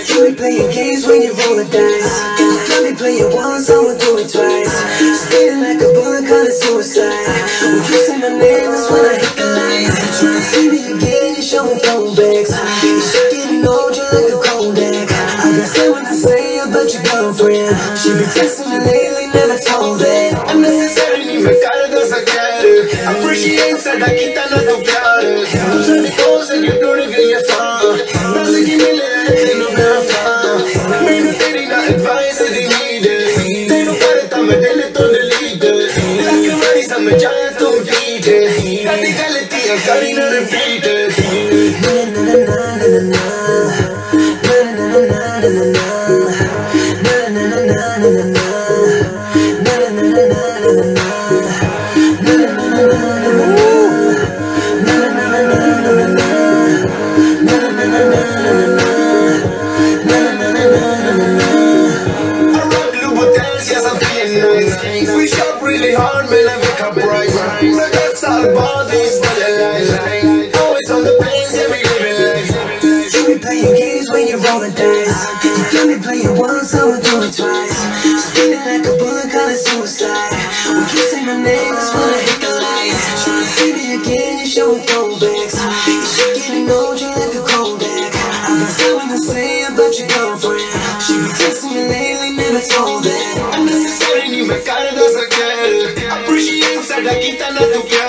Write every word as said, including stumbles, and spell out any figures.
You be playing games when you roll the dice. Let me play it once, I'ma do it twice. Spinning like a bullet, call it suicide. When you say my name, that's when I hit the lights. Tryna see me again, you show me throwbacks. You shit getting old, you like a Kodak. I got something to say about your girlfriend. She be texting me lately, never told that. Unnecessary, ni me cargas a querer. Appreciate se da quitando tu piare. Tu sabes cosas que tú no querías saber. No sé quién me le no me afán. Me no tiene na advice that they needed. They don't got it, I'm a delete on delete. Like a race, I'm a giant to beat it. Got the quality, I'm carrying a repeat it. Na na na na na na na. Na na na na na na na. Na na na na na na na. Na na na na na na na. Na na na na na na na. Na na na na na na na. Na na na na na na na. Na na na na na na na. I rock Louboutins, yes I'm feeling nice. We shop really hard, man, I make up right. My guts all bodies, but alive. Always on the planes, yeah, we living life. You be playing games when you roll the dice. You got me playing once, I'ma do it twice. Spinning like a bullet, call it suicide. When you say my name, that's when I hit the lights. Tryna see me again, you show me throwbacks. You shit getting old, you like a Kodak. I got something to say about your girlfriend. She be texting me lately, never told that. Unnecessary, ni me cargas a querer. Appreciate se da quitando tu piel.